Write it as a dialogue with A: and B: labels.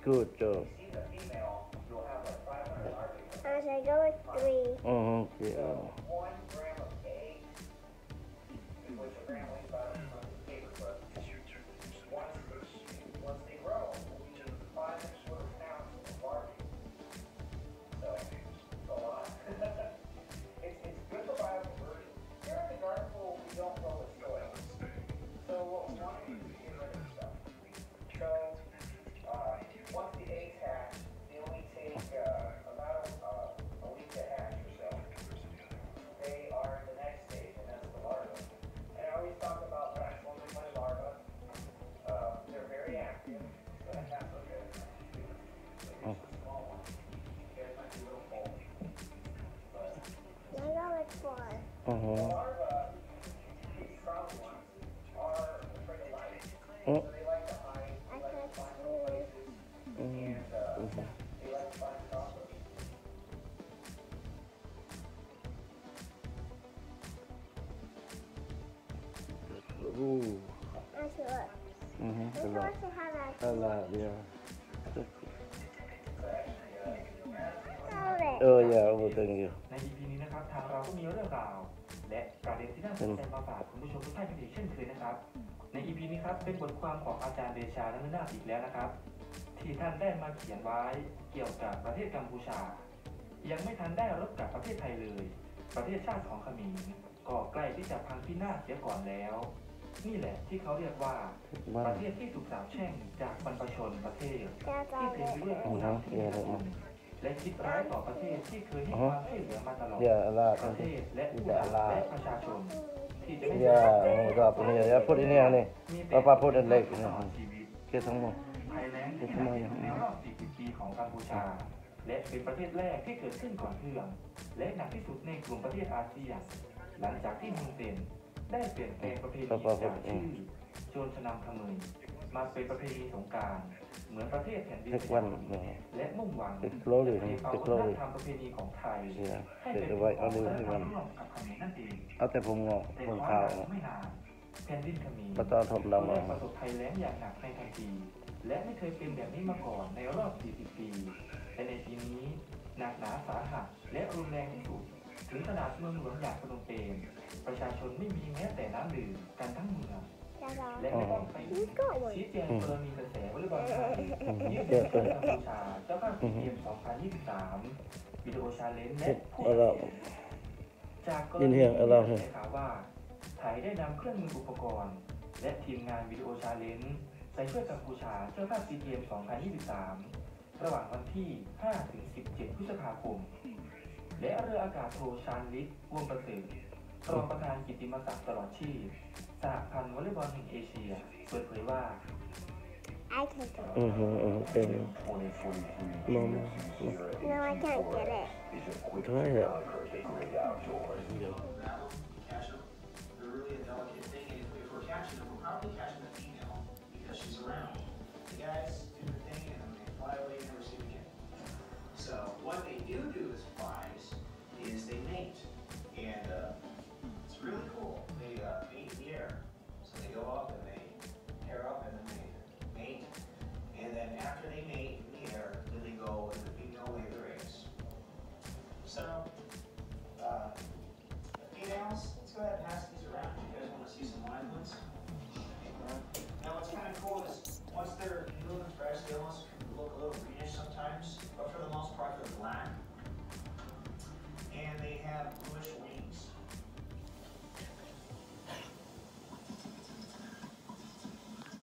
A: Good job.
B: I should go with 3.
A: Okay.
B: I go with 4.
A: Oh.
B: I could choose.
A: Ooh.
B: I should look.
A: A
B: We
A: lot.
B: also have
A: A
B: a
A: lot, yeah.
B: hold it.
A: Oh yeah, oh thank you.
C: ใน EP นี้นะครับทางเราก็มีเรื่องราวและประเด็นที่น่าสนใจมาฝากคุณผู้ชมทุกท่านกันอีกเช่นเคยนะครับใน EP นี้ครับเป็นบทความของอาจารย์เดชาและนาถอีกแล้วนะครับที่ท่านได้มาเขียนไว้เกี่ยวกับประเทศกัมพูชายังไม่ทันได้รบกับประเทศไทยเลยประเทศชาติของเขมรก็ใกล้ที่จะพังพินาศเสียก่อนแล้วนี่แหละที่เขาเรียกว่าประเทศที่ถูกสาปแช่งจากบรรพชนประเทศที่เต็มไปด้วยผู้นำที่มีคุณและคิดร้ายต่อประเทศที่เคยให้ความช่วยเหลือมาตลอด
A: Yeah, a lot.
C: ประเทศและผู้นำและประชาชนที่จะไม่
A: Yeah, oh god, put in here. Yeah, put in here, honey. Papa put it like, get some more.
C: ภัยแล้งที่หนักที่สุดในรอบ 40 ปีของกัมพูชาและเป็นประเทศแรกที่เกิดขึ้นก่อนเพื่อนและหนักที่สุดในกลุ่มประเทศอาเซียนหลังจากที่ฮุนเซนได้เปลี่ยนแปลงประเพณีจากชื่อโจรสนำขมือมาเป็นประเพณีสงกรานต์เหมือนประเทศแผ่นดิน
A: Take one.
C: และมุ่งหวัง
A: Take slowly,
C: ที่เอา
A: take
C: วัฒน
A: slowly.
C: ธรรมประเพณีของไทย
A: Yeah,
C: ให้เป็น
A: take the
C: ผล
A: white
C: ของ
A: olive
C: วัฒนธรรม
A: one.
C: ร่วมกับเขมรนั่นเอง
A: เอาแต่ผมงอก
C: แต่
A: ผม
C: ขอ
A: ขาว
C: ให้ไม่นานแผ่นดินเขมร
A: มาตอนทดลอง
C: ได้ประสบภัยแล้งอย่างหนักในทันที และไม่เคยเป็นแบบนี้มาก่อนในรอบ 40 ปีแต่ในปีนี้หนักหนาสาหัสและรุนแรงที่สุดถึงขนาดเมืองหลวงอย่างพนมเปญประชาชนไม่มีแม้แต่น้ำดื่มกันทั้งเมืองและไม่ต้องไปชี้แจงกรณีกระแสวอลเลย์บอลชายยืดเยื้อกัมพูชาเจ้าภาพซีเกมส์2023วิดีโอชาเลนจ์และผู้จากกรณีที่ได้ข่าวว่าไทยได้นำเครื่องมืออุปกรณ์และทีมงานวิดีโอชาเลนจ์ไปช่วยกัมพูชาเจ้าภาพซีเกมส์2023ระหว่างวันที่ 5-17 พฤษภาคมและเรืออากาศโทชานลิศวงศ์ประเสริฐรองประธานกิตติมศักดิ์ตลอดชีพสหพันธ์วอลเลย์บอลแห่งเอเชียเปิดเผยว่า
B: I can do it.
A: Okay. Mama.
B: No, I can't get it.
A: Try it.
D: That catch them. They're really a delicate thing, and if we're catching them, we're probably catching the female because she's around. The guys do the thing, and when they fly away, you never see them again. So what they do as flies is they mate, and it's really cool. They mate in the air, so they go up and they pair up and then they mate, and then after they mate in the air, then they go and the female lay their eggs. So. Females, let's go ahead and pass these around. You guys want to see some live ones? Now what's kind of cool is once they're moving fresh, they almost look a little greenish sometimes, but for the most part they're black. And they have blue